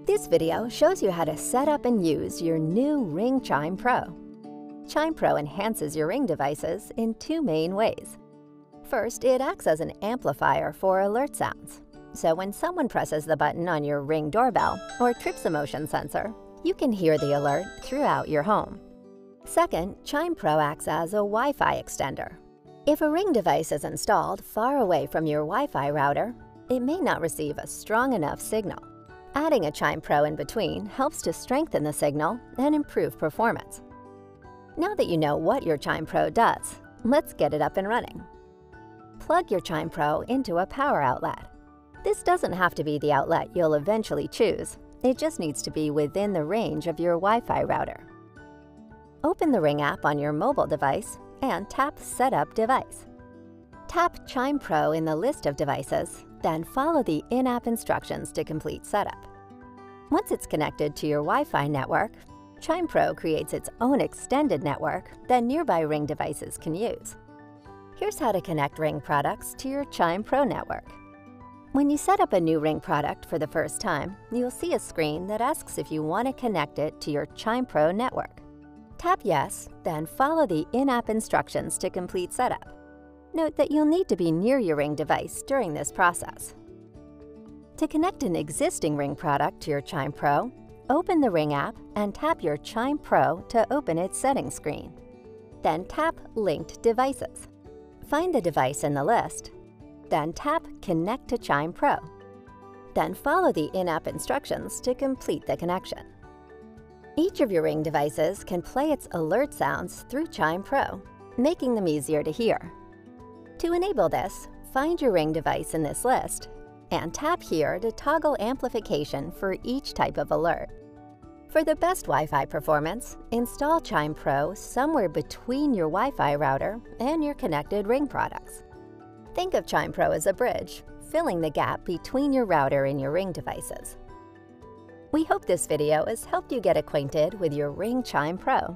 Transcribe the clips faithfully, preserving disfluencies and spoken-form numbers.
This video shows you how to set up and use your new Ring Chime Pro. Chime Pro enhances your Ring devices in two main ways. First, it acts as an amplifier for alert sounds. So when someone presses the button on your Ring doorbell or trips a motion sensor, you can hear the alert throughout your home. Second, Chime Pro acts as a Wi-Fi extender. If a Ring device is installed far away from your Wi-Fi router, it may not receive a strong enough signal. Adding a Chime Pro in between helps to strengthen the signal and improve performance. Now that you know what your Chime Pro does, let's get it up and running. Plug your Chime Pro into a power outlet. This doesn't have to be the outlet you'll eventually choose. It just needs to be within the range of your Wi-Fi router. Open the Ring app on your mobile device and tap Setup Device. Tap Chime Pro in the list of devices, then follow the in-app instructions to complete setup. Once it's connected to your Wi-Fi network, Chime Pro creates its own extended network that nearby Ring devices can use. Here's how to connect Ring products to your Chime Pro network. When you set up a new Ring product for the first time, you'll see a screen that asks if you want to connect it to your Chime Pro network. Tap Yes, then follow the in-app instructions to complete setup. Note that you'll need to be near your Ring device during this process. To connect an existing Ring product to your Chime Pro, open the Ring app and tap your Chime Pro to open its settings screen. Then tap Linked Devices. Find the device in the list, then tap Connect to Chime Pro. Then follow the in-app instructions to complete the connection. Each of your Ring devices can play its alert sounds through Chime Pro, making them easier to hear. To enable this, find your Ring device in this list and tap here to toggle amplification for each type of alert. For the best Wi-Fi performance, install Chime Pro somewhere between your Wi-Fi router and your connected Ring products. Think of Chime Pro as a bridge, filling the gap between your router and your Ring devices. We hope this video has helped you get acquainted with your Ring Chime Pro.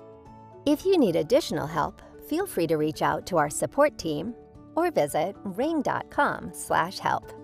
If you need additional help, feel free to reach out to our support team or visit ring dot com slash help.